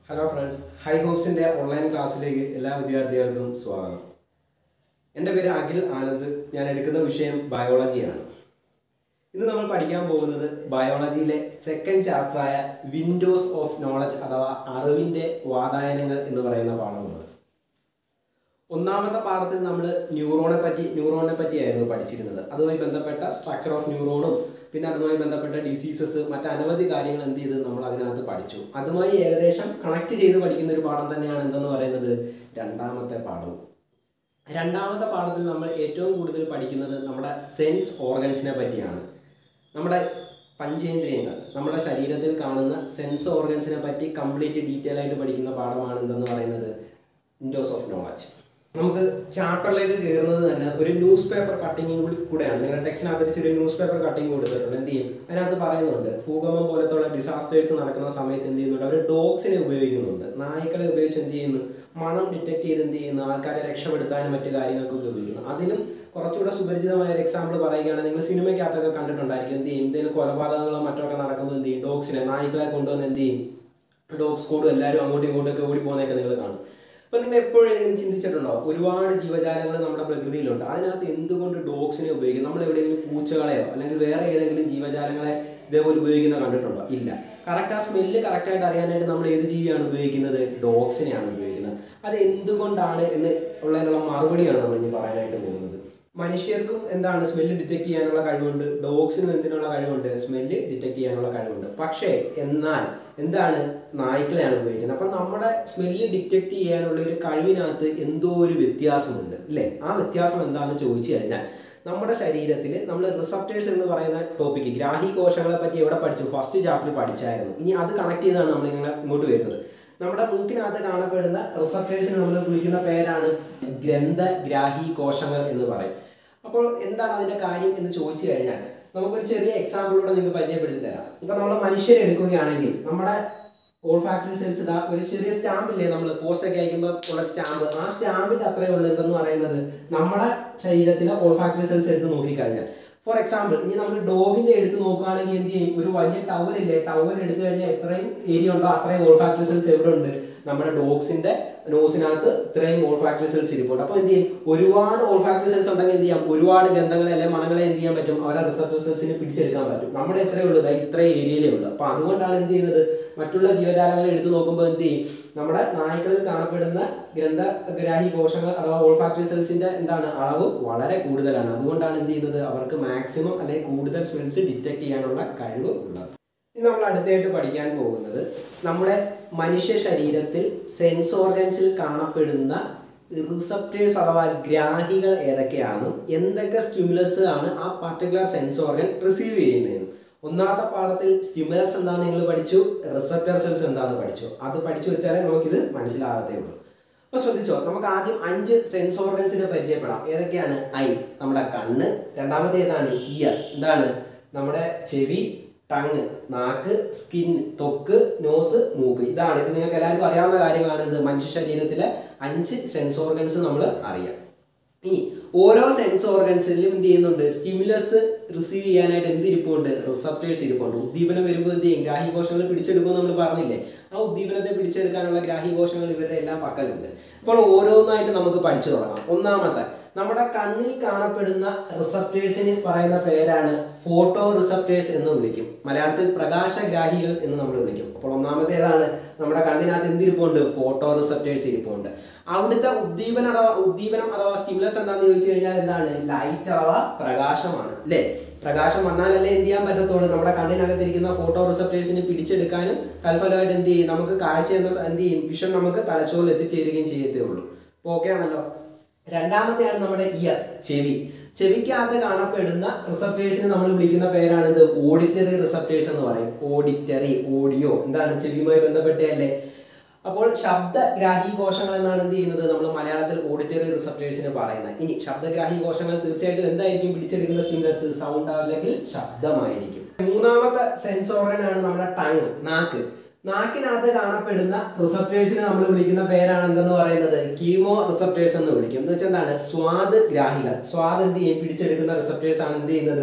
Hello friends, high ഹോപ്സിൻ്റെ online ക്ലാസ്സിലേക്ക് എല്ലാ വിദ്യാർത്ഥികൾക്കും സ്വാഗതം. എൻ്റെ പേര് അഖിൽ ആനന്ദ്. ഞാൻ എടുക്കുന്ന വിഷയം ബയോളജിയാണ്. ഇന്ന് നമ്മൾ പഠിക്കാൻ പോകുന്നത് ബയോളജിയിലെ സെക്കൻഡ് ചാപ്റ്ററായ വിൻഡോസ് ഓഫ് നോളജ് അഥവാ അറിവിൻ്റെ വാതായനങ്ങൾ എന്ന് പറയുന്ന പാഠമാണ്. ഒന്നാമത്തെ പാഠത്തിൽ നമ്മൾ ന്യൂറോണിനെ പറ്റിയായിരുന്നു പഠിച്ചിരുന്നത്. അതുമായി ബന്ധപ്പെട്ട സ്ട്രക്ചർ ഓഫ് ന്യൂറോണും പിന്നെ അതുമായി ബന്ധപ്പെട്ട ഡിസീസസ് മറ്റനവധി കാര്യങ്ങൾ എന്ത് ചെയ്ത് നമ്മൾ അതിനകത്ത് പഠിച്ചു. അതുമായി ഏകദേശം കണക്ട് ചെയ്ത് പഠിക്കുന്ന ഒരു പാഠം തന്നെയാണ് എന്തെന്ന് പറയുന്നത് രണ്ടാമത്തെ പാഠവും. രണ്ടാമത്തെ പാഠത്തിൽ നമ്മൾ ഏറ്റവും കൂടുതൽ പഠിക്കുന്നത് നമ്മുടെ സെൻസ് ഓർഗൻസിനെ പറ്റിയാണ്. നമ്മുടെ പഞ്ചേന്ദ്രിയങ്ങൾ, നമ്മുടെ ശരീരത്തിൽ കാണുന്ന സെൻസ് ഓർഗൻസിനെ പറ്റി കംപ്ലീറ്റ് ഡീറ്റെയിൽ ആയിട്ട് പഠിക്കുന്ന പാഠമാണ് എന്തെന്ന് പറയുന്നത് വിൻഡോസ് ഓഫ് നോളജ്. നമുക്ക് ചാപ്റ്ററിലേക്ക് കയറുന്നത് തന്നെ ഒരു ന്യൂസ് പേപ്പർ കട്ടിങ്ങിൽ കൂടെയാണ്. നിങ്ങളുടെ ടെക്സ്റ്റിനകത്ത് ചെറിയ ന്യൂസ് പേപ്പർ കട്ടിങ് കൊടുത്തിട്ടുണ്ട്. എന്ത് ചെയ്യും, അതിനകത്ത് പറയുന്നുണ്ട് ഭൂകമ്പം പോലത്തുള്ള ഡിസാസ്റ്റേഴ്സ് നടക്കുന്ന സമയത്ത് എന്ത് ചെയ്യുന്നുണ്ട്, അവർ ഡോഗ്സിനെ ഉപയോഗിക്കുന്നുണ്ട്. നായ്ക്കളെ ഉപയോഗിച്ച് എന്ത് ചെയ്യുന്നു, മണം ഡിറ്റക്ട് ചെയ്ത് എന്ത് ചെയ്യുന്നു, ആൾക്കാരെ രക്ഷപ്പെടുത്താനും മറ്റു കാര്യങ്ങൾക്കൊക്കെ ഉപയോഗിക്കുന്നു. അതിലും കുറച്ചുകൂടെ സുപരിചിതമായ ഒരു എക്സാമ്പിൾ പറയുകയാണെങ്കിൽ നിങ്ങൾ സിനിമയ്ക്കകത്തൊക്കെ കണ്ടിട്ടുണ്ടായിരിക്കും. എന്ത് ചെയ്യും, എന്തെങ്കിലും കൊലപാതകങ്ങളോ മറ്റൊക്കെ നടക്കുമ്പോൾ എന്ത് ചെയ്യും, ഡോഗ്സിനെ, നായ്ക്കളെ കൊണ്ടുവന്ന് എന്ത് ചെയ്യും, ഡോഗ്സ് കൂടും എല്ലാവരും അങ്ങോട്ടും ഇങ്ങോട്ടൊക്കെ ഓടി പോകുന്നതൊക്കെ നിങ്ങൾ കാണും. അപ്പം നിങ്ങൾ എപ്പോഴെങ്കിലും ചിന്തിച്ചിട്ടുണ്ടോ, ഒരുപാട് ജീവജാലങ്ങൾ നമ്മുടെ പ്രകൃതിയിലുണ്ട്, അതിനകത്ത് എന്തുകൊണ്ട് ഡോഗ്സിനെ ഉപയോഗിക്കും? നമ്മൾ എവിടെയെങ്കിലും പൂച്ചകളെയോ അല്ലെങ്കിൽ വേറെ ഏതെങ്കിലും ജീവജാലങ്ങളെ ഇതേപോലെ ഉപയോഗിക്കുന്ന കണ്ടിട്ടുണ്ടോ? ഇല്ല. കറക്റ്റ് ആ സ്മെല്ല് കറക്റ്റായിട്ട് അറിയാനായിട്ട് നമ്മൾ ഏത് ജീവിയാണ് ഉപയോഗിക്കുന്നത്? ഡോഗ്സിനെയാണ് ഉപയോഗിക്കുന്നത്. അത് എന്തുകൊണ്ടാണ് എന്ന് ഉള്ളതിനുള്ള മറുപടിയാണ് നമ്മൾ ഇനി പറയാനായിട്ട് പോകുന്നത്. മനുഷ്യർക്കും എന്താണ് സ്മെല്ല് ഡിറ്റക്ട് ചെയ്യാനുള്ള കഴിവുണ്ട്, ഡോഗ്സിനും എന്തിനുള്ള കഴിവുണ്ട്, സ്മെല്ല് ഡിറ്റക്ട് ചെയ്യാനുള്ള കഴിവുണ്ട്. പക്ഷേ എന്നാൽ എന്താണ്, നായ്ക്കളെയാണ് ഉപയോഗിക്കുന്നത്. അപ്പം നമ്മുടെ സ്മെല്ല് ഡിറ്റക്ട് ചെയ്യാനുള്ള ഒരു കഴിവിനകത്ത് എന്തോ ഒരു വ്യത്യാസമുണ്ട് അല്ലേ? ആ വ്യത്യാസം എന്താണെന്ന് ചോദിച്ചു കഴിഞ്ഞാൽ നമ്മുടെ ശരീരത്തിൽ നമ്മൾ റിസപ്റ്റേഴ്സ് എന്ന് പറയുന്ന ടോപ്പിക്ക്, ഗ്രാഹി കോശങ്ങളെ പറ്റി എവിടെ പഠിച്ചു? ഫസ്റ്റ് ചാപ്റ്ററിൽ പഠിച്ചായിരുന്നു. ഇനി അത് കണക്ട് ചെയ്താണ് നമ്മൾ ഇങ്ങോട്ട് വരുന്നത്. നമ്മുടെ മൂക്കിനകത്ത് കാണപ്പെടുന്ന റിസപ്റ്റേഴ്സിന് നമ്മൾ വിളിക്കുന്ന പേരാണ് ഗ്രന്ഥഗ്രാഹി കോശങ്ങൾ എന്ന് പറയും. അപ്പോൾ എന്താണ് അതിൻ്റെ കാര്യം എന്ന് ചോദിച്ചു കഴിഞ്ഞാൽ നമുക്കൊരു ചെറിയ എക്സാമ്പിളൂടെ നിങ്ങൾക്ക് പരിചയപ്പെടുത്തി തരാം. ഇപ്പം നമ്മൾ മനുഷ്യരെ എടുക്കുകയാണെങ്കിൽ നമ്മുടെ ഓൾഫാക്ടറി സെൽസ് ഒരു ചെറിയ സ്റ്റാമ്പില്ലേ, നമ്മൾ പോസ്റ്റൊക്കെ അയക്കുമ്പോൾ ഉള്ള സ്റ്റാമ്പ്, ആ സ്റ്റാമ്പിൻ്റെ അത്രയേ ഉള്ളൂ എന്തെന്ന് പറയുന്നത് നമ്മുടെ ശരീരത്തിലെ ഓൾഫാക്ടറി സെൽസ് എടുത്ത് നോക്കിക്കഴിഞ്ഞാൽ. ഫോർ എക്സാമ്പിൾ, ഇനി നമ്മൾ ഡോഗിൻ്റെ എടുത്ത് നോക്കുകയാണെങ്കിൽ എന്ത് ചെയ്യും, ഒരു വലിയ ടവലില്ലേ, ടവൽ എടുത്തു കഴിഞ്ഞാൽ എത്രയും ഏരിയ ഉണ്ടോ അത്രയും ഓൾഫാക്ടറി സെൽസ് എവിടെ ഉണ്ട്, നമ്മുടെ ഡോഗ്സിൻ്റെ നോസിനകത്ത് ഇത്രയും ഓൾഫാക്ടറി സെൽസ് ഇരിപ്പുണ്ട്. അപ്പോൾ എന്ത് ചെയ്യും, ഒരുപാട് ഓൾഫാക്ടറി സെൽസ് ഉണ്ടെങ്കിൽ എന്ത് ചെയ്യാം, ഒരുപാട് ഗന്ധങ്ങളെ അല്ലെങ്കിൽ മണങ്ങളെ എന്ത് ചെയ്യാൻ പറ്റും, അവരെ റിസപ്റ്റർ സെൽസിന് പിടിച്ചെടുക്കാൻ പറ്റും. നമ്മുടെ എത്രയേ ഉള്ളൂ, ഇത്രയും ഏരിയയിലേ ഉള്ളൂ. അപ്പോൾ അതുകൊണ്ടാണ് എന്ത് ചെയ്യുന്നത്, മറ്റുള്ള ജീവജാലങ്ങളെ എടുത്ത് നോക്കുമ്പോൾ എന്ത് ചെയ്യും, നമ്മുടെ നായ്ക്കളിൽ കാണപ്പെടുന്ന ഗ്രന്ഥഗ്രാഹി കോശങ്ങൾ അഥവാ ഓൾഫാക്ടറി സെൽസിന്റെ എന്താണ് അളവ് വളരെ കൂടുതലാണ്. അതുകൊണ്ടാണ് എന്ത് ചെയ്യുന്നത്, അവർക്ക് മാക്സിമം അല്ലെങ്കിൽ കൂടുതൽ സ്മെൽസ് ഡിറ്റക്ട് ചെയ്യാനുള്ള കഴിവ് ഉള്ളത്. ഇനി നമ്മൾ അടുത്തായിട്ട് പഠിക്കാൻ പോകുന്നത് നമ്മുടെ മനുഷ്യ ശരീരത്തിൽ സെൻസ് ഓർഗൻസിൽ കാണപ്പെടുന്ന റിസപ്റ്റേഴ്സ് അഥവാ ഗ്രാഹികൾ ഏതൊക്കെയാണ്, എന്തൊക്കെ സ്റ്റിമുലസ് ആണ് ആ പർട്ടിക്കുലർ സെൻസ് ഓർഗൻ റിസീവ് ചെയ്യുന്നതെന്ന്. ഒന്നാമത്തെ പാഠത്തിൽ സ്റ്റിമുലസ് എന്താണെന്ന് നിങ്ങൾ പഠിച്ചു, റിസപ്റ്റർ സെൽസ് എന്താണെന്ന് പഠിച്ചു. അത് പഠിച്ചു വെച്ചാലേ നമുക്കിത് മനസ്സിലാകത്തേ ഉള്ളൂ. അപ്പോൾ ശ്രദ്ധിച്ചോ, നമുക്ക് ആദ്യം 5 സെൻസ് ഓർഗൻസിനെ പരിചയപ്പെടാം. ഏതൊക്കെയാണ്? ഐ, നമ്മുടെ കണ്ണ്. രണ്ടാമത്തെ ഏതാണ്? ഇയർ, എന്താണ് നമ്മുടെ ചെവി. ടങ്, നാക്ക്. സ്കിൻ, ത്വക്ക്. നോസ്, മൂക്ക്. ഇതാണ്, ഇത് നിങ്ങൾക്ക് എല്ലാവർക്കും അറിയാവുന്ന കാര്യങ്ങളാണ്. ഇത് മനുഷ്യ ശരീരത്തിലെ 5 സെൻസ് ഓർഗൻസ് നമ്മൾ അറിയാം. ഇനി ഓരോ സെൻസ് ഓർഗൻസിലും എന്ത് ചെയ്യുന്നുണ്ട്, സ്റ്റിമുലസ് റിസീവ് ചെയ്യാനായിട്ട് എന്ത് ഇരിപ്പുണ്ട്, റിസപ്റ്റേഴ്സ് ഇരിപ്പുണ്ട്. ഉദ്ദീപനം വരുമ്പോൾ എന്ത് ചെയ്യും, ഗ്രാഹി കോശങ്ങൾ പിടിച്ചെടുക്കുമെന്ന് നമ്മൾ പറഞ്ഞില്ലേ. ആ ഉദ്ദീപനത്തെ പിടിച്ചെടുക്കാനുള്ള ഗ്രാഹി കോശങ്ങൾ ഇവരുടെ എല്ലാം പക്കലുണ്ട്. അപ്പോൾ ഓരോന്നായിട്ട് നമുക്ക് പഠിച്ചു തുടങ്ങാം. ഒന്നാമത്തെ, നമ്മുടെ കണ്ണിൽ കാണപ്പെടുന്ന റിസപ്റ്റേഴ്സിന് പറയുന്ന പേരാണ് ഫോട്ടോ റിസപ്റ്റേഴ്സ് എന്ന് വിളിക്കും. മലയാളത്തിൽ പ്രകാശഗ്രാഹികൾ എന്ന് നമ്മൾ വിളിക്കും. അപ്പോൾ ഒന്നാമത്തെ ഏതാണ്, നമ്മുടെ കണ്ണിനകത്ത് എന്തിരിപ്പുണ്ട്, ഫോട്ടോ റിസപ്റ്റേഴ്സ് ഇരിപ്പുണ്ട്. അവിടുത്തെ ഉദ്ദീപനം അഥവാ സ്റ്റിമുലസ് എന്താണെന്ന് ചോദിച്ചു കഴിഞ്ഞാൽ എന്താണ്, ലൈറ്റ് അഥവാ പ്രകാശമാണ് അല്ലേ. പ്രകാശം വന്നാലല്ലേ എന്ത് ചെയ്യാൻ പറ്റത്തുള്ളൂ, നമ്മുടെ കണ്ണിനകത്തിരിക്കുന്ന ഫോട്ടോ റിസപ്റ്റേഴ്സിന് പിടിച്ചെടുക്കാനും തൽഫലമായിട്ട് എന്ത് ചെയ്യും, നമുക്ക് കാഴ്ച എന്ന എന്ത് ചെയ്യും, വിഷൻ നമുക്ക് തലച്ചോറിൽ എത്തിച്ചേരുകയും ചെയ്യത്തേ ഉള്ളൂ. അപ്പോൾ ഓക്കെ ആണല്ലോ. രണ്ടാമത്തെയാണ് നമ്മുടെ ഇയർ, ചെവി. ചെവിക്കകത്ത് കാണപ്പെടുന്ന റിസപ്റ്റേഴ്സിന് നമ്മൾ വിളിക്കുന്ന പേരാണിത് ഓഡിറ്ററി റിസപ്റ്റേഴ്സ് എന്ന് പറയും. ഓഡിറ്ററി, ഓഡിയോ, എന്താണ് ചെവിയുമായി ബന്ധപ്പെട്ടല്ലേ. അപ്പോൾ ശബ്ദഗ്രാഹി കോശങ്ങൾ എന്നാണ് എന്ത് ചെയ്യുന്നത്, നമ്മൾ മലയാളത്തിൽ ഓഡിറ്ററി റിസപ്റ്റേഴ്സിന് പറയുന്നത്. ഇനി ശബ്ദഗ്രാഹി കോശങ്ങൾ തീർച്ചയായിട്ടും എന്തായിരിക്കും പിടിച്ചെടുക്കുന്ന സ്റ്റിമുലസ്, സൗണ്ട് അല്ലെങ്കിൽ ശബ്ദമായിരിക്കും. മൂന്നാമത്തെ സെൻസ് ഓർഗൻ ആണ് നമ്മുടെ ടങ്, നാക്ക്. നാക്കിനകത്ത് കാണപ്പെടുന്ന റിസപ്റ്റേഴ്സിനെ നമ്മൾ വിളിക്കുന്ന പേരാണ് എന്തെന്ന് പറയുന്നത്, കീമോ റിസപ്റ്റേഴ്സ് എന്ന് വിളിക്കും. എന്ന് വെച്ചാൽ എന്താണ്, സ്വാദ് ഗ്രാഹികൾ. സ്വാദ് എന്ത് ചെയ്യും, പിടിച്ചെടുക്കുന്ന റിസപ്റ്റേഴ്സ് ആണ് എന്ത് ചെയ്യുന്നത്,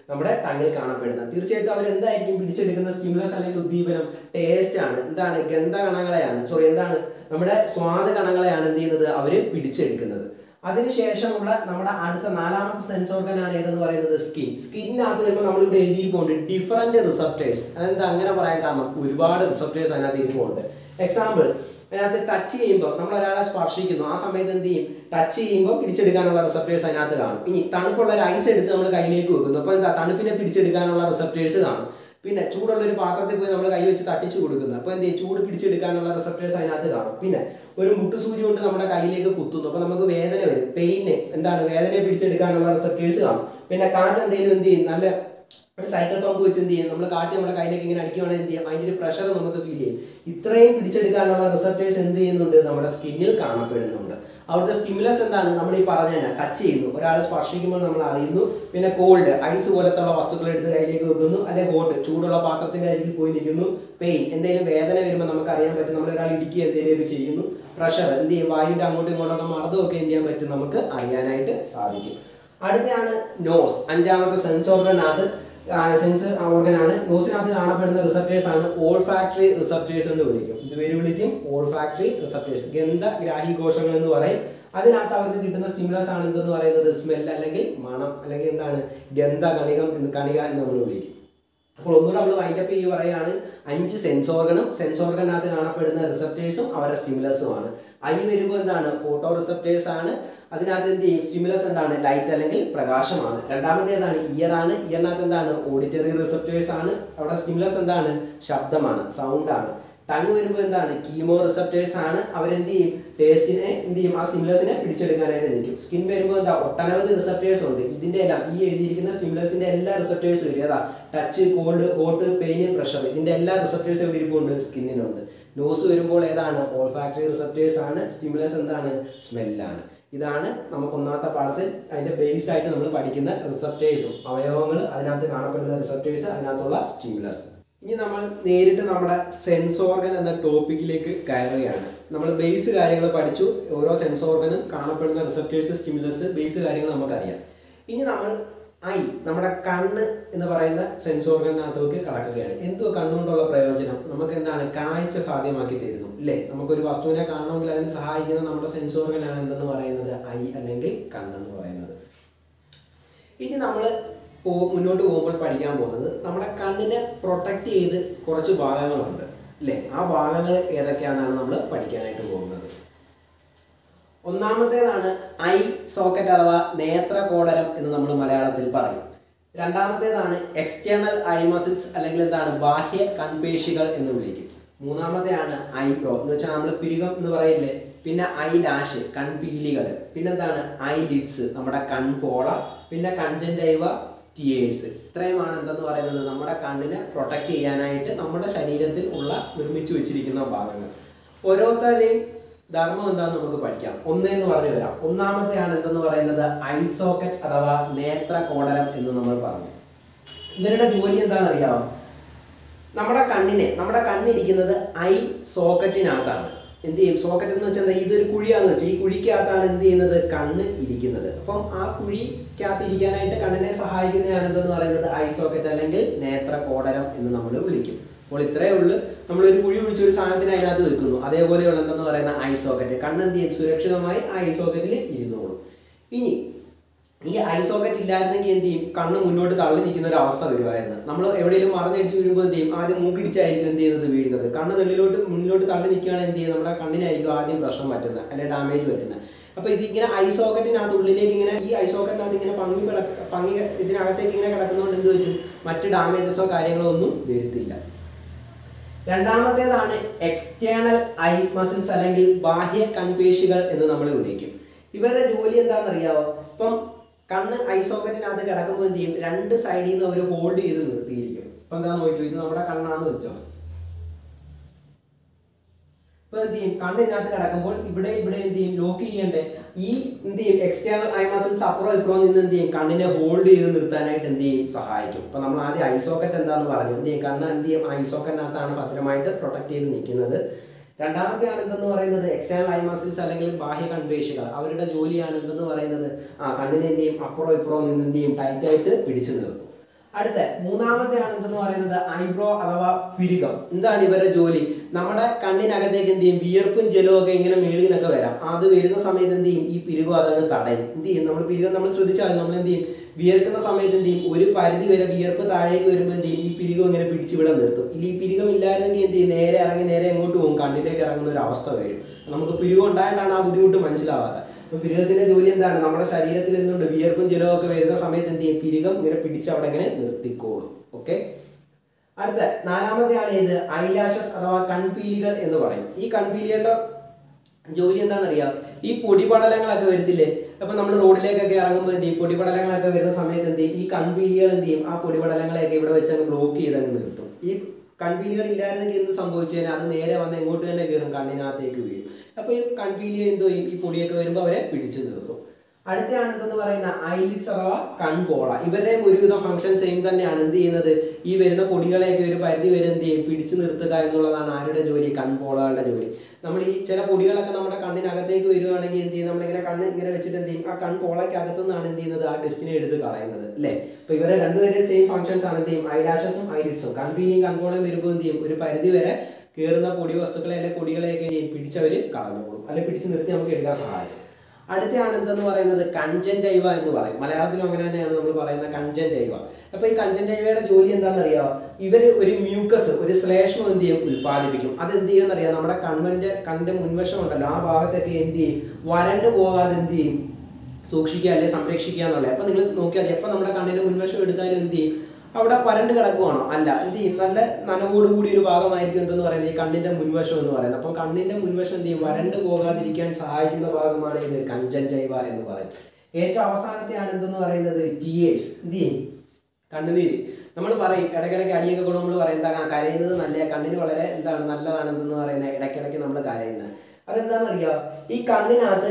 നമ്മുടെ ടങ്ങിൽ കാണപ്പെടുന്നത്. തീർച്ചയായിട്ടും അവർ എന്തായിരിക്കും പിടിച്ചെടുക്കുന്ന സ്റ്റിമുലസ് അല്ലെങ്കിൽ ഉദ്ദീപനം? ടേസ്റ്റ് ആണ്. എന്താണ്? ഗന്ധകണങ്ങളെയാണ്, എന്താണ്? നമ്മുടെ സ്വാദ് കണങ്ങളെയാണ് എന്ത് ചെയ്യുന്നത്? അവർ പിടിച്ചെടുക്കുന്നത്. അതിനുശേഷമുള്ള നമ്മുടെ അടുത്ത നാലാമത്തെ സെൻസ് ഓർഗനാണ് ഏതെന്ന് പറയുന്നത്? സ്കിൻ. സ്കിന്നിനകത്ത് വരുമ്പോൾ നമ്മളിവിടെ എഴുതിയിരിപ്പുണ്ട് ഡിഫറൻറ്റ് റിസപ്റ്റേഴ്സ്. അതെന്താ അങ്ങനെ പറയാൻ കാരണം? ഒരുപാട് റിസപ്റ്റേഴ്സ് അതിനകത്ത് ഇരിപ്പുണ്ട്. എക്സാമ്പിൾ, അതിനകത്ത് ടച്ച് ചെയ്യുമ്പോൾ നമ്മൾ ഒരാളെ സ്പർശിക്കുന്നു, ആ സമയത്ത് എന്ത് ചെയ്യും? ടച്ച് ചെയ്യുമ്പോൾ പിടിച്ചെടുക്കാനുള്ള റിസപ്റ്റേഴ്സ് അതിനകത്ത് കാണും. ഇനി തണുപ്പുള്ള ഒരു ഐസ് എടുത്ത് നമ്മൾ കയ്യിലേക്ക് വെക്കുന്നു, അപ്പോൾ എന്താ? തണുപ്പിനെ പിടിച്ചെടുക്കാനുള്ള റിസപ്റ്റേഴ്സ് കാണും. പിന്നെ ചൂടുള്ള ഒരു പാത്രത്തിൽ പോയി നമ്മൾ കൈ വെച്ച് തട്ടിച്ചു കൊടുക്കുന്നു, അപ്പോൾ എന്ത് ചെയ്യും? ചൂട് പിടിച്ചെടുക്കാനുള്ള റിസപ്റ്റേഴ്സ് അതിനകത്ത് കാണും. പിന്നെ ഒരു മുട്ടുസൂചി കൊണ്ട് നമ്മുടെ കയ്യിലേക്ക് കുത്തുന്നു, അപ്പോൾ നമുക്ക് വേദന വരും. പെയിന് എന്താണ്? വേദനയെ പിടിച്ചെടുക്കാനുള്ള റിസപ്റ്റേഴ്സ് കാണും. പിന്നെ കാറ്റ് എന്തെങ്കിലും എന്ത് ചെയ്യും? നല്ല ഒരു സൈക്കിൾ പമ്പ് വെച്ച് എന്ത് ചെയ്യും? നമ്മൾ കാറ്റ് നമ്മുടെ കയ്യിലേക്ക് ഇങ്ങനെ അടിക്കുകയാണെങ്കിൽ എന്ത് ചെയ്യും? അതിൻ്റെ ഒരു പ്രഷർ നമുക്ക് ഫീൽ ചെയ്യും. ഇത്രയും പിടിച്ചെടുക്കാനുള്ള റിസപ്റ്റേഴ്സ് എന്ത് ചെയ്യുന്നുണ്ട്? നമ്മുടെ സ്കിന്നിൽ കാണപ്പെടുന്നുണ്ട്. അവിടുത്തെ സ്റ്റിമുലസ് എന്താണ്? നമ്മൾ ഈ പറഞ്ഞ ടച്ച് ചെയ്യുന്നു, ഒരാൾ സ്പർശിക്കുമ്പോൾ നമ്മൾ അറിയുന്നു. പിന്നെ കോൾഡ്, ഐസ് പോലത്തുള്ള വസ്തുക്കൾ എടുത്ത് കയ്യിലേക്ക് വെക്കുന്നു, അല്ലെങ്കിൽ ഹോട്ട്, ചൂടുള്ള പാത്രത്തിൻ്റെ അരികിൽ പോയി നിൽക്കുന്നു. പെയിൻ, എന്തെങ്കിലും വേദന വരുമ്പോൾ നമുക്ക് അറിയാൻ പറ്റും. നമ്മൾ ഒരാൾ ഇടുക്കി എന്തെങ്കിലും ചെയ്യുന്നു. പ്രഷർ എന്ത് ചെയ്യും? വായുവിൻ്റെ അങ്ങോട്ടും ഇങ്ങോട്ടുള്ള മർദ്ദമൊക്കെ എന്ത് ചെയ്യാൻ പറ്റും? നമുക്ക് അറിയാനായിട്ട് സാധിക്കും. അടുത്തയാണ് നോസ്. അഞ്ചാമത്തെ സെൻസ് ഓർഗനാണ്. നോസിനകത്ത് കാണപ്പെടുന്ന റിസപ്റ്റേഴ്സ് ആണ് ഓൾഫാക്ടറി റിസപ്റ്റേഴ്സ് എന്ന് വിളിക്കും. ഇതുവരെ വിളിക്കും ഓൾഫാക്ടറി റിസപ്റ്റേഴ്സ്, ഗന്ധഗ്രാഹി കോശങ്ങൾ എന്ന് പറയും. അതിനകത്ത് അവർക്ക് കിട്ടുന്ന സ്റ്റിമുലസ് ആണ് എന്തെന്ന് പറയുന്നത്? സ്മെൽ അല്ലെങ്കിൽ മണം, അല്ലെങ്കിൽ എന്താണ്? ഗന്ധകണികം എന്ന് നമ്മൾ വിളിക്കും. അപ്പോൾ ഒന്നുകൂടെ നമ്മൾ വൈൻഡപ്പ് ചെയ്യുക പറയുകയാണ്, 5 സെൻസ് ഓർഗനകത്ത് കാണപ്പെടുന്ന റിസപ്റ്റേഴ്സും അവരുടെ സ്റ്റിമുലസുമാണ്. ഐ വരുമ്പോൾ എന്താണ്? ഫോട്ടോ റിസപ്റ്റേഴ്സ് ആണ്. അതിനകത്ത് എന്ത് ചെയ്യും? സ്റ്റിമുലസ് എന്താണ്? ലൈറ്റ് അല്ലെങ്കിൽ പ്രകാശമാണ്. രണ്ടാമത്തേതാണ് ഇയർ ആണ്. ഇയറിനകത്ത് എന്താണ്? ഓഡിറ്ററി റിസപ്റ്റേഴ്സ് ആണ്. അവിടെ സ്റ്റിമുലസ് എന്താണ്? ശബ്ദമാണ്, സൗണ്ട് ആണ്. ടങ് വരുമ്പോൾ എന്താണ്? കീമോ റിസപ്റ്റേഴ്സ് ആണ്. അവരെന്ത് ചെയ്യും? ടേസ്റ്റിനെ എന്ത് ചെയ്യും? ആ സ്റ്റിമുലസിനെ പിടിച്ചെടുക്കാനായിട്ട് നിൽക്കും. സ്കിൻ വരുമ്പോൾ എന്താ? ഒട്ടനവധി റിസപ്റ്റേഴ്സ് ഉണ്ട്. ഇതിൻ്റെ എല്ലാം ഈ എഴുതിയിരിക്കുന്ന സ്റ്റിമുലസിന്റെ എല്ലാ റിസപ്റ്റേഴ്സും വരും. ഏതാ? Touch, cold, hot, pain, pressure, ഇതിന്റെ എല്ലാ റിസപ്റ്റേഴ്സും എവിടെ ഇരിപ്പുണ്ട്? സ്കിന്നിനുണ്ട്. നോസ് വരുമ്പോൾ ഏതാണ്? ഓൾഫാക്ടറി റിസപ്റ്റേഴ്സ് ആണ്. സ്റ്റിമുലസ് എന്താണ്? സ്മെല്ലാണ്. ഇതാണ് നമുക്ക് ഒന്നാമത്തെ പാഠത്തിൽ അതിന്റെ ബേസ് ആയിട്ട് നമ്മൾ പഠിക്കുന്ന റിസപ്റ്റേഴ്സും അവയവങ്ങൾ, അതിനകത്ത് കാണപ്പെടുന്ന റിസപ്റ്റേഴ്സ്, അതിനകത്തുള്ള സ്റ്റിമുലസ്. ഇനി നമ്മൾ നേരിട്ട് നമ്മുടെ സെൻസ് ഓർഗൻ എന്ന ടോപ്പിക്കിലേക്ക് കയറുകയാണ്. നമ്മൾ ബേസ് കാര്യങ്ങൾ പഠിച്ചു. ഓരോ സെൻസ് ഓർഗനും കാണപ്പെടുന്ന റിസപ്റ്റേഴ്സ്, സ്റ്റിമുലസ്, ബേസ് കാര്യങ്ങൾ നമുക്കറിയാം. ഇനി നമ്മൾ നമ്മുടെ കണ്ണ് എന്ന് പറയുന്ന സെൻസ് ഓർഗനകത്തേക്ക് കടക്കുകയാണ്. എന്തോ കണ്ണുകൊണ്ടുള്ള പ്രയോജനം? നമുക്ക് എന്താണ്? കാഴ്ച സാധ്യമാക്കി തരുന്നു, അല്ലേ? നമുക്കൊരു വസ്തുവിനെ കാണണമെങ്കിൽ അതിന് സഹായിക്കുന്ന നമ്മുടെ സെൻസ് ഓർഗനാണ് എന്തെന്ന് പറയുന്നത്? ഐ അല്ലെങ്കിൽ കണ്ണെന്ന് പറയുന്നത്. ഇനി നമ്മൾ മുന്നോട്ട് പോകുമ്പോൾ പഠിക്കാൻ പോകുന്നത് നമ്മുടെ കണ്ണിനെ പ്രൊട്ടക്റ്റ് ചെയ്ത് കുറച്ച് ഭാഗങ്ങളുണ്ട്, അല്ലേ? ആ ഭാഗങ്ങൾ ഏതൊക്കെയാണെന്നാണ് നമ്മൾ പഠിക്കാനായിട്ട് പോകുന്നത്. ഒന്നാമത്തേതാണ് ഐ സോക്കറ്റ് അഥവാ നേത്രകോടരം എന്ന് നമ്മൾ മലയാളത്തിൽ പറയും. രണ്ടാമത്തേതാണ് എക്സ്റ്റേണൽ ഐ മസിൽസ് അല്ലെങ്കിൽ എന്താണ്? ബാഹ്യ കൺപേശികൾ എന്ന് വിളിക്കും. മൂന്നാമത്തെയാണ് ഐബ്രോ എന്ന് വെച്ചാൽ നമ്മൾ പിരികം എന്ന് പറയില്ലേ. പിന്നെ ഐ ലാഷ്, കൺപീലികൾ. പിന്നെന്താണ്? ഐ ലിഡ്സ്, നമ്മുടെ കൺപോള. പിന്നെ കൺജൻറ്റൈവ, ടിയേഴ്സ്. ഇത്രയുമാണ് എന്തെന്ന് പറയുന്നത്? നമ്മുടെ കണ്ണിനെ പ്രൊട്ടക്റ്റ് ചെയ്യാനായിട്ട് നമ്മുടെ ശരീരത്തിൽ ഉള്ള നിർമ്മിച്ചു വെച്ചിരിക്കുന്ന ഭാഗങ്ങൾ. ഓരോരുത്തരുടെയും ധർമ്മം എന്താണെന്ന് നമുക്ക് പഠിക്കാം. ഒന്നേന്ന് പറഞ്ഞു വരാം. ഒന്നാമത്തെയാണ് എന്തെന്ന് പറയുന്നത്? ഐ സോക്കറ്റ് അഥവാ നേത്രകോടരം എന്ന് നമ്മൾ പറഞ്ഞു. ഇവരുടെ ജോലി എന്താണെന്ന് അറിയാമോ? നമ്മുടെ കണ്ണിരിക്കുന്നത് ഐ സോക്കറ്റിനകത്താണ്. എന്ത് ചെയ്യും? സോക്കറ്റ് എന്ന് വെച്ചാൽ ഇതൊരു കുഴിയാന്ന് വെച്ചാൽ ഈ കുഴിക്കകത്താണ് എന്ത് ചെയ്യുന്നത്? കണ്ണ് ഇരിക്കുന്നത്. അപ്പം ആ കുഴിക്കകത്ത് ഇരിക്കാനായിട്ട് കണ്ണിനെ സഹായിക്കുന്നതാണ് എന്തെന്ന് പറയുന്നത്? ഐ സോക്കറ്റ് അല്ലെങ്കിൽ നേത്രകോടരം എന്ന് നമ്മൾ വിളിക്കും. അപ്പോൾ ഇത്രയേ ഉള്ളൂ. നമ്മളൊരു കുഴി കുഴിച്ചൊരു സാധനത്തിന് അതിനകത്ത് വെക്കുന്നു, അതേപോലെയുള്ള എന്തെന്ന് പറയുന്ന ഐ സോക്കറ്റ്. കണ്ണ് എന്ത് ചെയ്യും? സുരക്ഷിതമായി ഐ സോക്കറ്റിൽ ഇരുന്നോളും. ഇനി ഈ ഐ സോക്കറ്റ് ഇല്ലായിരുന്നെങ്കിൽ എന്ത് ചെയ്യും? കണ്ണ് മുന്നോട്ട് തള്ളി നിൽക്കുന്ന ഒരു അവസ്ഥ വരുമായിരുന്നു. നമ്മൾ എവിടെയെങ്കിലും മറിഞ്ഞടിച്ച് വീഴുമ്പോൾ എന്ത് ചെയ്യും? ആദ്യം മൂക്കിടിച്ചായിരിക്കും എന്ത് ചെയ്യുന്നത്? വീഴുന്നത്. കണ്ണ് മുന്നിലോട്ട് തള്ളി നിൽക്കുകയാണെങ്കിൽ എന്ത് ചെയ്യും? നമ്മുടെ കണ്ണിനായിരിക്കും ആദ്യം പ്രശ്നം പറ്റുന്നത്, അല്ലെങ്കിൽ ഡാമേജ് പറ്റുന്നത്. അപ്പോൾ ഇതിങ്ങനെ ഐ സോക്കറ്റിനകത്ത് ഉള്ളിലേക്ക് ഇങ്ങനെ ഈ ഐ സോക്കറ്റിനകത്ത് ഇങ്ങനെ പങ്ങി ഇതിനകത്തേക്ക് ഇങ്ങനെ കിടക്കുന്നതുകൊണ്ട് എന്ത് പറ്റും? മറ്റ് ഡാമേജസോ കാര്യങ്ങളോ ഒന്നും വരുത്തില്ല. രണ്ടാമത്തേതാണ് എക്സ്റ്റേണൽ ഐ മസിൽസ് അല്ലെങ്കിൽ ബാഹ്യ കൺപേശികൾ എന്ന് നമ്മൾ വിളിക്കും. ഇവരുടെ ജോലി എന്താണെന്ന് അറിയാമോ? ഇപ്പം കണ്ണ് ഐ സോക്കറ്റിനകത്ത് കിടക്കുമ്പോൾ എന്ത് ചെയ്യും? രണ്ട് സൈഡിൽ നിന്ന് അവർ ഹോൾഡ് ചെയ്ത് നിർത്തിയിരിക്കും. ഇപ്പം എന്താണെന്ന് നോക്കൂ, ഇത് നമ്മുടെ കണ്ണാന്ന് വെച്ചോ. ഇപ്പൊ എന്ത് ചെയ്യും? കണ്ണിനകത്ത് കിടക്കുമ്പോൾ ഇവിടെ എന്ത് ചെയ്യും? ലോക്ക് ചെയ്യണ്ടേ? ഈ എന്ത് ചെയ്യും? എക്സ്റ്റേണൽ ഐ മസിൽസ് അപ്പുറം ഇപ്പുറം നിന്ന് എന്ത് ചെയ്യും? കണ്ണിനെ ഹോൾഡ് ചെയ്ത് നിർത്താനായിട്ട് എന്ത് ചെയ്യും? സഹായിക്കും. അപ്പൊ നമ്മൾ ആദ്യം ഐ സോക്കറ്റ് എന്താന്ന് പറഞ്ഞു. എന്ത് ചെയ്യും? കണ്ണ് എന്ത് ചെയ്യും? ഐ സോക്കറ്റിനകത്താണ് ഭദ്രമായിട്ട് പ്രൊട്ടക്ട് ചെയ്ത് നിൽക്കുന്നത്. രണ്ടാമത്തെയാണ് എന്തെന്ന് പറയുന്നത്? എക്സ്റ്റേണൽ ഐ മസിൽസ് അല്ലെങ്കിൽ ബാഹ്യ കൺപേശികൾ. അവരുടെ ജോലിയാണ് എന്തെന്ന് പറയുന്നത്? കണ്ണിനെ എന്ത് ചെയ്യും? അപ്പുറം ഇപ്പുറം നിന്ന് എന്ത് ചെയ്യും? ടൈറ്റായിട്ട് പിടിച്ചു നിർത്തും. അടുത്ത മൂന്നാമത്തെയാണ് എന്തെന്ന് പറയുന്നത് ഐബ്രോ അഥവാ പിരികം. എന്താണ് ഇവരുടെ ജോലി? നമ്മുടെ കണ്ണിനകത്തേക്ക് എന്ത് ചെയ്യും, വിയർപ്പും ജലവും ഒക്കെ ഇങ്ങനെ മേളിൽ നിന്നൊക്കെ വരാം. അത് വരുന്ന സമയത്ത് എന്ത് ചെയ്യും, ഈ പിരികം അതങ്ങ് തടയും. എന്ത് ചെയ്യും, നമ്മൾ പിരികം നമ്മൾ ശ്രദ്ധിച്ചാൽ നമ്മൾ എന്ത് ചെയ്യും, വിയർക്കുന്ന സമയത്ത് എന്ത് ചെയ്യും, ഒരു പരിധി വരെ വിയർപ്പ് താഴേക്ക് വരുമ്പോൾ എന്ത് ചെയ്യും, ഈ പിരികം ഇങ്ങനെ പിടിച്ചിവിടെ നിർത്തും. ഈ പിരികം ഇല്ലായിരുന്നെങ്കിൽ എന്ത് ചെയ്യും, നേരെ ഇറങ്ങി നേരെ എങ്ങോട്ട് പോകും, കണ്ണിലേക്ക് ഇറങ്ങുന്ന ഒരു അവസ്ഥ വരും. നമുക്ക് പിരികം ഉണ്ടായിട്ടാണ് ആ ബുദ്ധിമുട്ട് മനസ്സിലാവാത്തത്. അപ്പോൾ പിരികത്തിന്റെ ജോലി എന്താണ്, നമ്മുടെ ശരീരത്തിൽ നിന്നുകൊണ്ട് വിയർപ്പും ജലവും ഒക്കെ വരുന്ന സമയത്ത് എന്ത് ചെയ്യും, പിരികം ഇങ്ങനെ പിടിച്ച് അവിടെ ഇങ്ങനെ നിർത്തിക്കോളും. ഓക്കെ. അടുത്ത നാലാമത്തെയാണ് ഇത് ഐലാഷസ് അഥവാ കൺപീലികൾ എന്ന് പറയും. ഈ കൺപീലികളുടെ ജോലി എന്താണെന്നറിയാം, ഈ പൊടിപടലങ്ങളൊക്കെ വരുത്തില്ലേ, അപ്പൊ നമ്മൾ റോഡിലേക്കൊക്കെ ഇറങ്ങുമ്പോൾ എന്ത് ചെയ്യും, പൊടിപടലങ്ങളൊക്കെ വരുന്ന സമയത്ത് എന്ത് ചെയ്യും, ഈ കൺപീലികൾ എന്ത് ചെയ്യും, ആ പൊടിപടലങ്ങളെയൊക്കെ ഇവിടെ വെച്ച് അങ്ങ് ബ്ലോക്ക് ചെയ്ത് അങ്ങ് നിർത്തും. ഈ കൺപീലികൾ ഇല്ലായിരുന്നെങ്കിൽ എന്ത് സംഭവിച്ചു കഴിഞ്ഞാൽ അത് നേരെ വന്ന് എങ്ങോട്ട് തന്നെ കയറും, കണ്ണിനകത്തേക്ക് വീഴും. അപ്പോൾ ഈ കൺപീലികൾ എന്തോ ചെയ്യും, ഈ പൊടിയൊക്കെ വരുമ്പോൾ അവരെ പിടിച്ചു നിർത്തും. അടുത്തയാണ് എന്തെന്ന് പറയുന്ന ഐലിഡ്സ് അഥവാ കൺപോള. ഇവരുടെയും ഒരുവിധം ഫംഗ്ഷൻ സെയിം തന്നെയാണ്. എന്ത് ചെയ്യുന്നത്, ഈ വരുന്ന പൊടികളെയൊക്കെ ഒരു പരിധി വരെ എന്ത് ചെയ്യും, പിടിച്ചു നിർത്തുക എന്നുള്ളതാണ് ആരുടെ ജോലി, കൺപോളകളുടെ ജോലി. നമ്മൾ ഈ ചില പൊടികളൊക്കെ നമ്മുടെ കണ്ണിനകത്തേക്ക് വരുവാണെങ്കിൽ എന്ത് ചെയ്യും, നമ്മളിങ്ങനെ കണ്ണ് ഇങ്ങനെ വെച്ചിട്ട് എന്ത് ചെയ്യും, ആ കൺപോളയ്ക്ക് അകത്തുനിന്നാണ് എന്ത് ചെയ്യുന്നത്, ആ ടെസ്റ്റിനെ എടുത്ത് കളയുന്നത് അല്ലേ. അപ്പോൾ ഇവരെ രണ്ടുപേരും സെയിം ഫംഗ്ഷൻസ് ആണ്. എന്ത് ചെയ്യും, ഐലാഷസും ഐലിഡ്സും. കൺപീലിയും കൺപോളയും വരുമ്പോൾ എന്ത് ചെയ്യും, ഒരു പരിധി വരെ കയറുന്ന പൊടി വസ്തുക്കളെ അല്ലെങ്കിൽ പൊടികളെയൊക്കെ പിടിച്ചവർ കളഞ്ഞോളും, അല്ലെങ്കിൽ പിടിച്ച് നിർത്തി നമുക്ക് എടുക്കാൻ സഹായിക്കും. അടുത്തയാണ് എന്തെന്ന് പറയുന്നത് കൺജങ്ക്റ്റൈവ എന്ന് പറയും. മലയാളത്തിലും അങ്ങനെ തന്നെയാണ് നമ്മൾ പറയുന്നത്, കൺജങ്ക്റ്റൈവ. അപ്പോൾ ഈ കൺജങ്ക്റ്റൈവയുടെ ജോലി എന്താണെന്ന് അറിയാമോ, ഇവർ ഒരു മ്യൂക്കസ്, ഒരു ശ്ലേഷ്മം എന്ത് ചെയ്യും, ഉൽപ്പാദിപ്പിക്കും. അത് എന്ത് ചെയ്യുമെന്ന് അറിയാം, നമ്മുടെ കണ്ണിന്റെ മുൻവശം ഉണ്ടല്ലോ, ആ ഭാഗത്തൊക്കെ എന്ത് ചെയ്യും, വരണ്ട് പോകാതെ എന്ത് ചെയ്യും, സൂക്ഷിക്കുക അല്ലെങ്കിൽ സംരക്ഷിക്കുക എന്നുള്ളത്. അപ്പോൾ നിങ്ങൾ നോക്കിയാൽ മതി, എപ്പോൾ നമ്മുടെ കണ്ണിന്റെ മുൻവശം എടുത്താലും എന്ത് ചെയ്യും, അവിടെ വരണ്ട് കിടക്കുവാണോ, അല്ല, എന്ത് ചെയ്യും, നല്ല നനവോട് കൂടി ഒരു ഭാഗമായിരിക്കും എന്തെന്ന് പറയുന്നത് ഈ കണ്ണിന്റെ മുൻവശം എന്ന് പറയുന്നത്. അപ്പം കണ്ണിന്റെ മുൻവശം എന്ത് ചെയ്യും, വരണ്ട് പോകാതിരിക്കാൻ സഹായിക്കുന്ന ഭാഗമാണ് ഇത് കൺജങ്ക്റ്റൈവ എന്ന് പറയും. ഏറ്റവും അവസാനത്തെയാണ് എന്തെന്ന് പറയുന്നത് ടിയേഴ്സ്. എന്ത് ചെയ്യും, കണ്ണുനീര്. നമ്മൾ പറയും ഇടയ്ക്കിടയ്ക്ക് അടിയൊക്കെ കൊണ്ട് നമ്മൾ പറയും എന്താ, കരയുന്നത് നല്ല, കണ്ണിന് വളരെ എന്താണ് നല്ലതാണെന്ന് പറയുന്നത്, ഇടയ്ക്കിടയ്ക്ക് നമ്മൾ കരയുന്നത്. അതെന്താണെന്നറിയാം, ഈ കണ്ണിനകത്ത്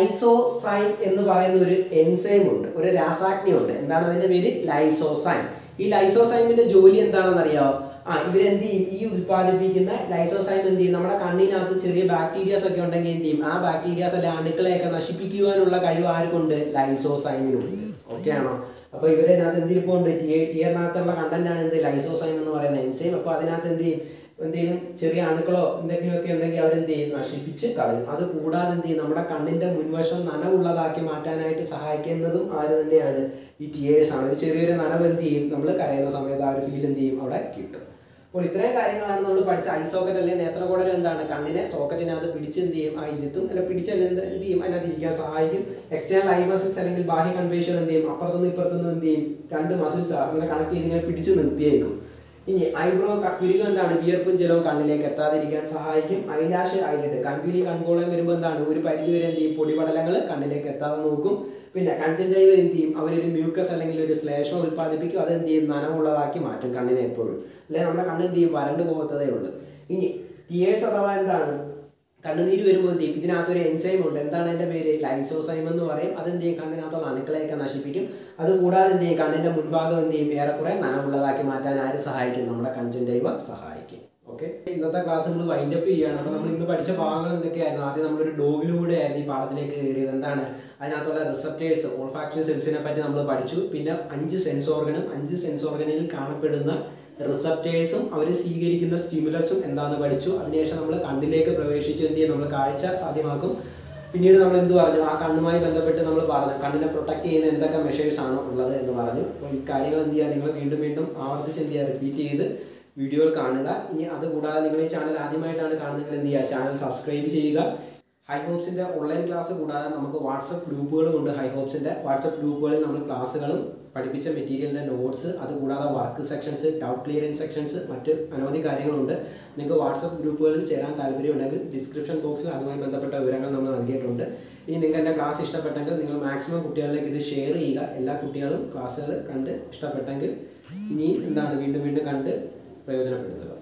ലൈസോസൈം എന്ന് പറയുന്ന ഒരു എൻസൈം ഉണ്ട്, ഒരു രാസാഗ്നി ഉണ്ട്. എന്താണ് അതിന്റെ പേര്, ലൈസോസൈം. ഈ ലൈസോസൈമിന്റെ ജോലി എന്താണെന്നറിയാമോ, ഇവരെന്ത് ചെയ്യും, ഈ ഉൽപ്പാദിപ്പിക്കുന്ന ലൈസോസൈം എന്ത് ചെയ്യും, നമ്മുടെ കണ്ണിനകത്ത് ചെറിയ ബാക്ടീരിയാസ് ഒക്കെ ഉണ്ടെങ്കിൽ എന്ത് ചെയ്യും, ആ ബാക്ടീരിയാസ് അല്ലെ അണുക്കളെയൊക്കെ നശിപ്പിക്കുവാനുള്ള കഴിവ് ആർക്കുണ്ട്, ലൈസോസൈമിനുണ്ട്. ഓക്കെ ആണോ. അപ്പോൾ ഇവരതിനകത്ത് എന്തിരിപ്പുണ്ട്, ടിയറിനകത്തുള്ള കണ്ടന്റാണ് എന്ത്, ലൈസോസൈം എന്ന് പറയുന്ന എൻസൈം. അപ്പോൾ അതിനകത്ത് എന്ത് ചെയ്യും, എന്തെങ്കിലും ചെറിയ അണുക്കളോ എന്തെങ്കിലുമൊക്കെ ഉണ്ടെങ്കിൽ അവരെന്ത് ചെയ്യും, നശിപ്പിച്ച് കളയും. അത് കൂടാതെ എന്ത് ചെയ്യും, നമ്മുടെ കണ്ണിന്റെ മുൻവശം നനവുള്ളതാക്കി മാറ്റാനായിട്ട് സഹായിക്കുന്നതും ആര് തന്നെയാണ്, ഈ ടിയേഴ്സ് ആണ്. ഒരു ചെറിയൊരു നനവ് എന്ത് ചെയ്യും, നമ്മൾ കരയുന്ന സമയത്ത് ആ ഒരു ഫീൽ എന്ത് ചെയ്യും, അവിടെ കിട്ടും. അപ്പോൾ ഇത്രയും കാര്യങ്ങളാണ് നമ്മൾ പഠിച്ച ഐ സോക്കറ്റ് അല്ലെങ്കിൽ നേത്രകോടരം. എന്താണ്, കണ്ണിനെ സോക്കറ്റിനകത്ത് പിടിച്ച് എന്ത് ചെയ്യും, ആ ഇരുത്തും, അല്ല പിടിച്ചല്ല എന്ത് ചെയ്യും, അതിനകത്ത് ഇരിക്കാൻ സഹായിക്കും. എക്സ്റ്റേണൽ ഐ മസിൽസ് അല്ലെങ്കിൽ ബാഹ്യ കൺവേഷൻ എന്ത് ചെയ്യും, അപ്പുറത്തുനിന്ന് ഇപ്പുറത്തുനിന്ന് എന്ത് ചെയ്യും, രണ്ട് മസിൽസ് അങ്ങനെ കണക്ട് ചെയ്ത് ഇങ്ങനെ പിടിച്ച് നിർത്തിയേക്കും. ഇനി ഐബ്രോ പിരികം എന്താണ്, വിയർപ്പും ജലവും കണ്ണിലേക്ക് എത്താതിരിക്കാൻ സഹായിക്കും. ഐലാഷ് ഐലിഡ്, കൺപീലി കൺപോളയും വരുമ്പോൾ എന്താണ്, ഒരു പരിധി വരെ എന്ത് ചെയ്യും, പൊടിപടലങ്ങൾ കണ്ണിലേക്ക് എത്താതെ നോക്കും. പിന്നെ കൺജങ്ക്റ്റൈവ എന്ത് ചെയ്യും, അവരൊരു മ്യൂക്കസ് അല്ലെങ്കിൽ ഒരു ശ്ലേഷ്മം ഉൽപ്പാദിപ്പിക്കും. അത് എന്ത് ചെയ്യും, നനവുള്ളതാക്കി മാറ്റും കണ്ണിനെ എപ്പോഴും, അല്ലെങ്കിൽ നമ്മുടെ കണ്ണ് എന്ത് ചെയ്യും, വരണ്ട് പോകത്തതേ ഉള്ളൂ. ഇനി ടിയേഴ്സ് അഥവാ എന്താണ്, കണ്ണുനീര് വരുമ്പോൾ എന്ത് ചെയ്യും, ഇതിനകത്തൊരു എൻസൈം ഉണ്ട്. എന്താണ് അതിൻ്റെ പേര്, ലൈസോസൈം എന്ന് പറയും. അതെന്ത് ചെയ്യും, കണ്ണിനകത്തുള്ള അണുക്കളെയൊക്കെ നശിപ്പിക്കും. അതുകൂടാതെ എന്ത് ചെയ്യും, കണ്ണിന്റെ മുൻഭാഗം എന്ത് ചെയ്യും, ഏറെക്കുറെ നനവുള്ളതാക്കി മാറ്റാൻ ആര് സഹായിക്കും, നമ്മുടെ കൺജങ്ക്റ്റൈവ സഹായിക്കും. ഓക്കെ, ഇന്നത്തെ ക്ലാസ് നമ്മൾ വൈൻഡപ്പ് ചെയ്യുകയാണ്. അപ്പോൾ നമ്മൾ ഇന്ന് പഠിച്ച ഭാഗങ്ങൾ എന്തൊക്കെയായിരുന്നു, ആദ്യം നമ്മളൊരു ഡോഗിലൂടെ ആയിരുന്നു ഈ പാഠത്തിലേക്ക് കയറിയത്. എന്താണ് അതിനകത്തുള്ള റിസപ്റ്റേഴ്സ്, ഓൾഫാക്ടറി സെൽസിനെ പറ്റി നമ്മൾ പഠിച്ചു. പിന്നെ 5 സെൻസ് ഓർഗനും 5 സെൻസ് ഓർഗനിൽ കാണപ്പെടുന്ന റിസപ്റ്റേഴ്സും അവർ സ്വീകരിക്കുന്ന സ്റ്റിമുലസും എന്താണെന്ന് പഠിച്ചു. അതിനുശേഷം നമ്മൾ കണ്ണിലേക്ക് പ്രവേശിച്ചു എന്ത് ചെയ്യും, നമ്മൾ കാഴ്ച സാധ്യമാക്കും. പിന്നീട് നമ്മൾ എന്ത് പറഞ്ഞു, ആ കണ്ണുമായി ബന്ധപ്പെട്ട് നമ്മൾ പറഞ്ഞു കണ്ണിനെ പ്രൊട്ടക്ട് ചെയ്യുന്ന എന്തൊക്കെ മെഷേഴ്സ് ആണ് ഉള്ളത് എന്ന് പറഞ്ഞു. അപ്പോൾ ഈ കാര്യങ്ങൾ എന്ത് ചെയ്യുക, നിങ്ങൾ വീണ്ടും വീണ്ടും ആവർത്തിച്ച് എന്ത് ചെയ്യുക, റിപ്പീറ്റ് ചെയ്ത് വീഡിയോകൾ കാണുക. ഇനി അതുകൂടാതെ നിങ്ങൾ ഈ ചാനൽ ആദ്യമായിട്ടാണ് കാണുന്നതെങ്കിൽ എന്ത് ചെയ്യുക, ചാനൽ സബ്സ്ക്രൈബ് ചെയ്യുക. ഹൈ ഹോപ്സിൻ്റെ ഓൺലൈൻ ക്ലാസ് കൂടാതെ നമുക്ക് വാട്സപ്പ് ഗ്രൂപ്പുകളും ഉണ്ട്. ഹൈ ഹോപ്സിൻ്റെ വാട്സപ്പ് ഗ്രൂപ്പുകളിൽ നമ്മൾ ക്ലാസ്സുകളും പഠിപ്പിച്ച മെറ്റീരിയലിൻ്റെ നോട്ട്സ്, അതുകൂടാതെ work sections, doubt clearing sections, മറ്റ് അനവധി കാര്യങ്ങളുണ്ട്. നിങ്ങൾക്ക് വാട്സപ്പ് ഗ്രൂപ്പുകളിൽ ചേരാൻ താല്പര്യമുണ്ടെങ്കിൽ ഡിസ്ക്രിപ്ഷൻ ബോക്സിൽ അതുമായി ബന്ധപ്പെട്ട വിവരങ്ങൾ നമ്മൾ നൽകിയിട്ടുണ്ട്. ഇനി നിങ്ങൾക്ക് എൻ്റെ ക്ലാസ് ഇഷ്ടപ്പെട്ടെങ്കിൽ നിങ്ങൾ മാക്സിമം കുട്ടികളിലേക്ക് ഇത് ഷെയർ ചെയ്യുക. എല്ലാ കുട്ടികളും ക്ലാസ്സുകൾ കണ്ട് ഇഷ്ടപ്പെട്ടെങ്കിൽ ഇനിയും എന്താണ് വീണ്ടും വീണ്ടും കണ്ട് പ്രയോജനപ്പെടുത്തുക.